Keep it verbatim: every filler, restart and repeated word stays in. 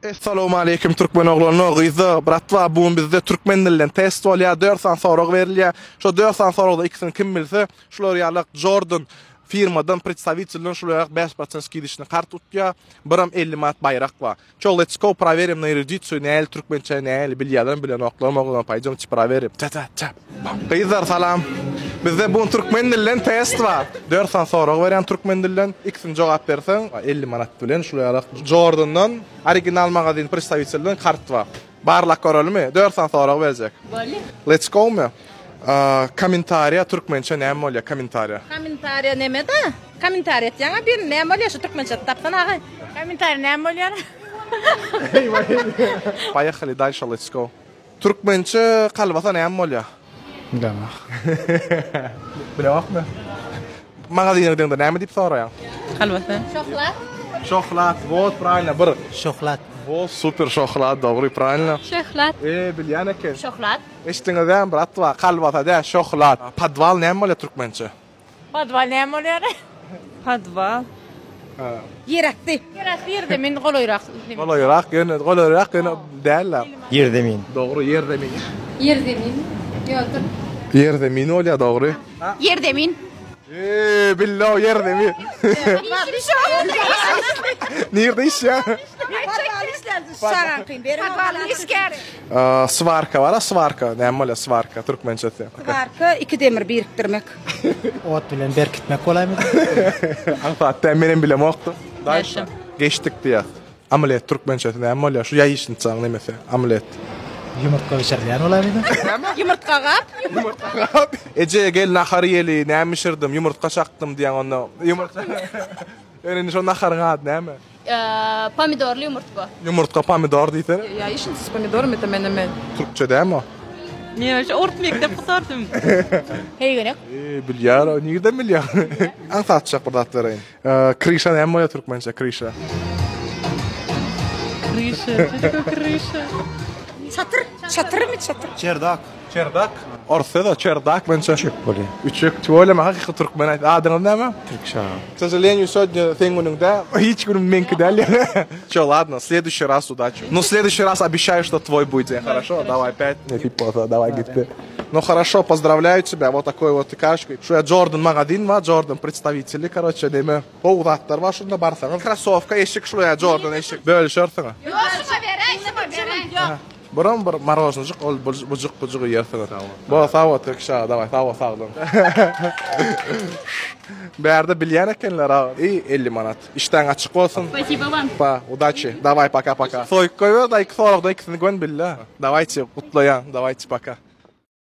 Assalamu alaykum Türkmen oglanyny gyza. Bratwa bugün bizde türkmen dilinden test bolýar, dört san sorag berilýär. Şo dört san soragda ikisini kim bilse, şular ýalyk Jordan firmadan представительden şular beş процент skidişini kart tutýar. Biram elli manat bayrak var. Ço let's go проверим на эрудицию, näl türkmençe näl bilýärler bilen oklarym oglan paýjam çy проверим. Ta ta ta. Gyzlar salam. Bizde bugün türkmen dilinden test var. dört san sorag beren türkmen dilinden ikisini jogap bersen elli manat bilen şular Jordan'dan original magazin представительden kart var. Barlak görelmi? dört san sorag berecek. Bolly. Let's go mu? Kommentariya türkmençe näme bolýar kommentariya? Kommentariya näme da? Kommentariya etýäňe bir näme bolýar şu türkmençe tapsan agay. Kommentariya näme bolýar? Поехали дальше, let's go. Türkmençe kalbasa näme bolýar? Bilemek. Bilemekmi? Magazinlerinde näme diýip soraýan? Kalbasa. Şoklat. Şoklat, вот правильно, bir. Şoklat. Вот супер şoklat, doğru, правильно. Şoklat. E, bilýän eken. Şoklat. Eşdiňizden bratwa, kalbasa da şoklat. Podval näme bolýar türkmençe? Podval näme bolýar? Podval. Ha. Yerakdy. Yerak ýerde men goloýrak. Goloýrak, ýene goloýrak, ýene däller. Yerdemin. Doğru, ýerde min. Yerdemin. Ýokdur. Ýerde min bolýar, doğru. Yerdemin. Eee, billah yerde mi? Nerede iş ya? Svarka var, svarka. Näme bolýar svarka türkmençesi? Svarka iki demir biriktirmek. Ot bilen berkitmek bolaymy? Anfatta menen bilem okdy. Yaşam. Geçtik diýär. Ameliyat türkmençesi näme bolýar? Şu ýaýyşyny çaň nemese? Ameliyat. Yumurtka bişirýän bolaymy? Yumurtka gap. Ece gel nahar yeli, näme pişirdim, yumurtka çaktım diýen onu. Yumurtka. Öňüne şu naharyň ady näme? Eee, pomidorly yumurtka. Yumurtka pomidor diýsen. Ya işinsiz pomidor mu temenemen? Türkçe däme? Ne, şu ort mektep kutardım. Heýgenek. Eee, bilýär, nigde bilýär. Anfatçak bir dat bereyim. Eee, krişa näme bolýar türkmençe, krişa? Krişa, çeşke krişa. Çatır, çatır mı çatır? Çerdak. Çerdak. Orta da çerdak bence. Bolýar. Üçük tuvalama haqiqi türkmen ayt. Adyňyz näme? Türkçe. К сожалению, сегодня теңгуныңда hiç günüm menki дали. Чё, ладно, в следующий раз удачи. Ну, в следующий раз обещаю, что твой будет день, хорошо? Давай пять. Не пипота, давай гитты. Ну, хорошо, поздравляю тебя. Вот такой вот кашкой. Что я Jordan магазин ва, Jordan представители, короче, неме. Повзаттар ва, шунда барсаң. Кроссовка, эшик, что я Jordan эшик. Бөлүшөрсүң. Бурам bir мороженожик, ол бужук бужук yersin. Bo sawa tekşa, давай, sawa sağlam. Berde bilýän ekenler ha. İyi elli manat. İşten açık olsun. Спасибо вам. Pa, удачи. Давай, пока-пока. Soyup koyuyor da iki soraqda ikisini gön billah. Давайте, kutlayan. Давайте, пока.